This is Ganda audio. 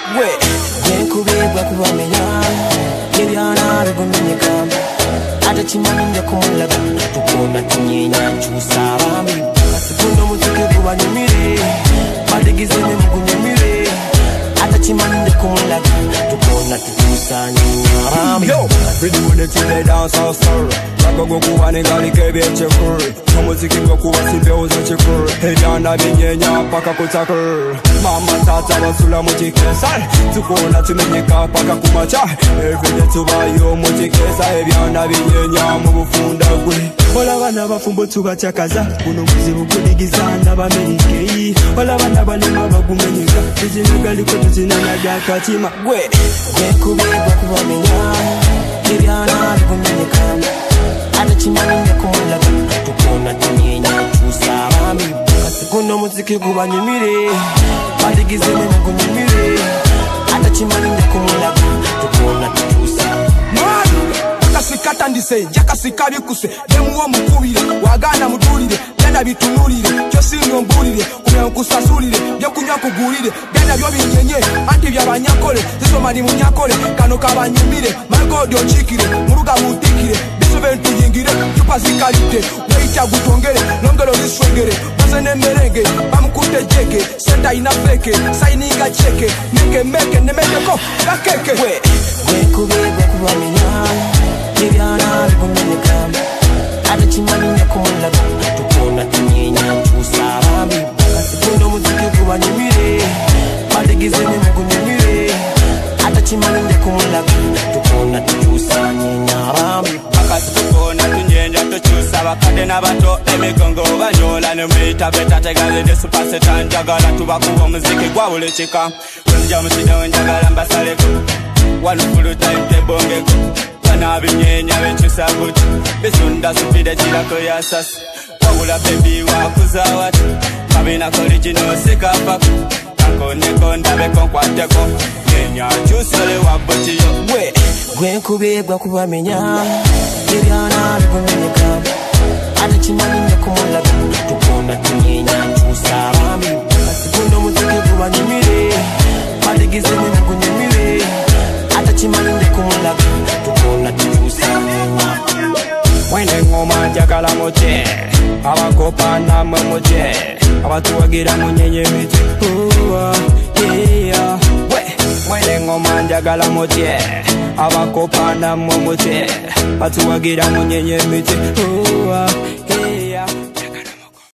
Gwenkubibwa kubamenya ebyana bigumenyeka ate kimanyi kumulaga tukona tunyenya nkyusa abambi kasikuno muzike gubanyumire badigizene mugunyumire ate kimanyi kumulaga tukona tukyusa nyenya abambi Ready with the till they dance all sir Go kuba ningali kebe chekur Muziki go kuba simbe uzo chekur Ebyana binyenya paka kutakur Mama tata basula mujikesa Tukona tumenyeka paka kumacha Everyday tubayo mujikesa Ebyana binyenya mubufunda gwe Ola bana bafumbo tubachakaza Kuno muzibu kudigizana bamerikeyi Ola bana balima bagumenyeka Tujinagali ko tuzinanaga katima Gwe kubibwa kubamenya ebyana bigumenyeka ate kimanyi kumulaga tukona tunyenya nkyusa abambi kasikuno muziki gubanyumire badigizene mugunyumire ate kimanyi kumulaga tukona tukyusa Kasikata ndise jakasika bikuse demuwo mukubire wagana mudulire byana bitunulire cyo sinyo mburire kumyankusasulire byo kunywa kugurire byana byo binyenye anti byabanyakole zisomani munyakole kano kabanyumire magodo chikire muruga mutikire bisobentu yingire tupazikalite weita gutongere nongero liswengere bazene merenge bamukute jeke senta ina feke saininga cheke meke nemeko gakeke we kubibwa kubamenya ebyana bigumenyeka ate kimanyi kumulaga tukona tunyenya nkyusa abambi kasikuno muziki gubanyumire badigizene mugunyumire ate kimanyi kumulaga tukona tukyusa nyenya abambi Bakas tukona tunyenya tukyusa bakade n'abato emigongo banyola ne mwita beta tegaze ne supase tanjagala tubakuba omuziki gwa buli kika wenja musida njagala mbasaleko one full time tebongeko bana binyenya benkyusa guti bisunda supide kirako yasasi wabula bebi wakuzawati kabina original sikapako kakoneko ndabeko nkwateko nyenya kyusole wabotiyo gwenkubibwa kubamenya ebyana bigumenyeka ate kimanyi kumulaga tukona tunyenya nkyusa abambi kasikuno muziki gubanyumire badigizene mugunyumire ate kimanyi kumulaga tukona tukyusa nyenya Mwene ngoma njagala moche abakopa namwe moche abatuwagira munyenye miti yeah. Mwene ngoma njagala moche abakopa namwe moche batuwagira munyenye miti